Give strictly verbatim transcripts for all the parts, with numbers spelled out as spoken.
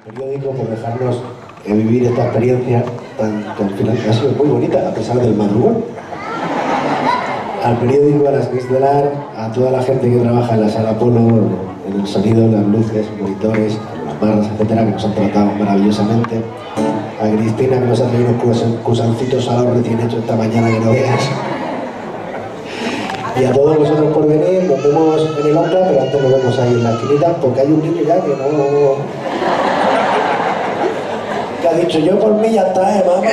periódico por dejarnos eh, vivir esta experiencia tan, tan final, que ha sido muy bonita a pesar del madrugón. Al periódico, a las Cristelar, a toda la gente que trabaja en la sala Polo, en el sonido, en las luces, monitores, las barras, etcétera, que nos han tratado maravillosamente. A Cristina, que nos ha traído unos cusancitos a la recién hecho esta mañana que no veas. Y a todos vosotros por venir, nos vemos en el Oncla, pero antes nos vemos ahí en la esquinita, porque hay un niño ya que no... que ha dicho, yo por mí ya está, eh, mamá.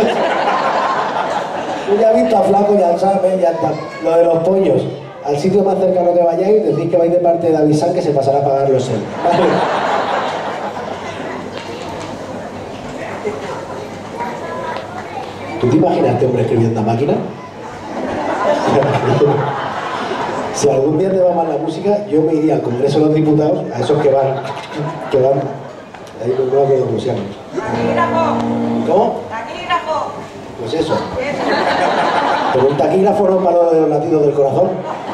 Yo ya he visto a Flaco y al Sam, eh, ya está. Lo de los pollos, al sitio más cercano que vayáis, decís que vais de parte de David San, que se pasará a pagarlos él. ¿Vale? ¿Tú te imaginas a este hombre escribiendo a máquina? Si algún día te va mal la música, yo me iría al Congreso de los Diputados, a esos que van, que van, ahí no me acuerdo cómo se llaman. Taquígrafo. ¿Cómo? Taquígrafo. Pues eso. Pero un taquígrafo no es para lo de los latidos del corazón.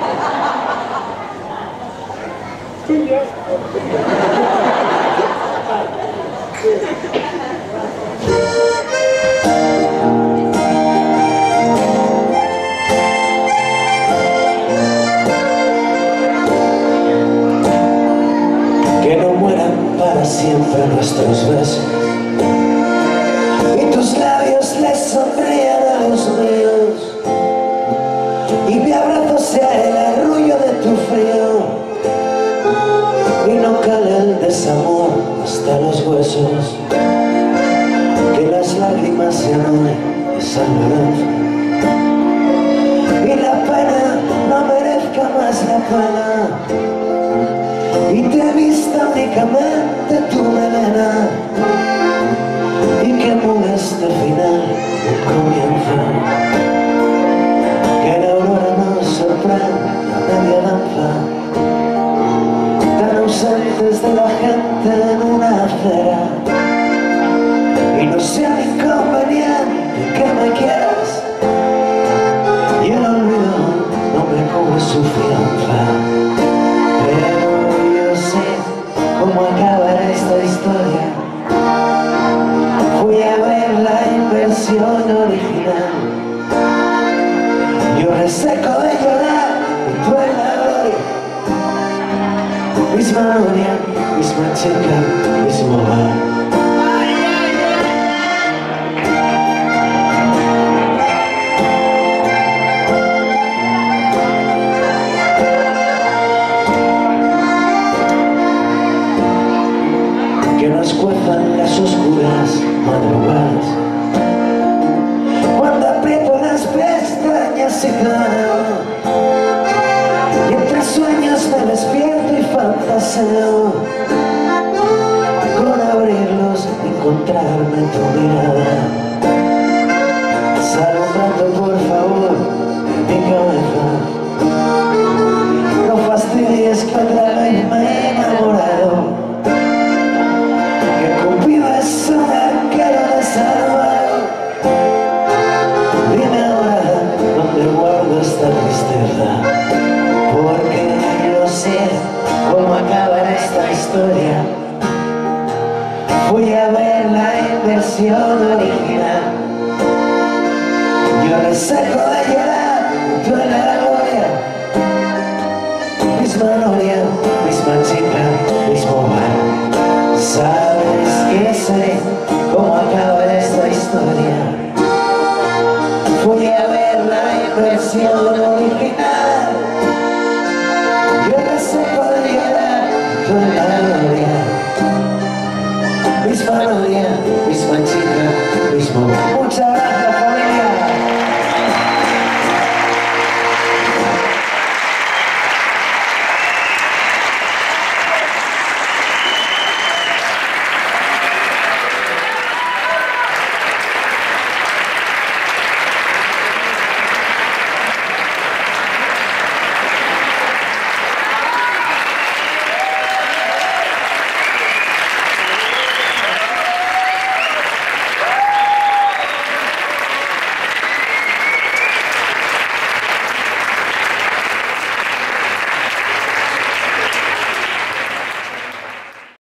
Que no mueran para siempre nuestros besos y tus labios les sonrían a los míos y mi abrazo sea el arrullo de tu frío y no cale el desamor hasta los huesos, que las lágrimas se anulen de sangre y la pena no merezca más la pena y te vista únicamente tu melena y que mude este final de comienzo, que la aurora nos sorprenda a media danza, tan ausentes de la gente en una acera, y no sea inconveniente que me quieras y el olvido no me cobre su fianza, pero yo sé cómo acabará esta historia. Fui a ver la inversión original, yo reseco de llorar y tú en la gloria, misma gloria, misma chica, mismo bar. Que nos cuezan las oscuras madrugadas, cuando aprieto las pestañas y claro, y entre sueños me despierto y fantaseo con abrirlos y encontrarme tu mirada, saludando por favor mi cabeza, no fastidies que otra vez me he enamorado. Es una cara de salvar. Dime ahora dónde guardo esta tristeza, porque yo sé cómo acabará esta historia. Fui a ver la inversión original, yo reseco de llorar, tú en la gloria, misma gloria, misma chica, mismo bar. Sabes que sé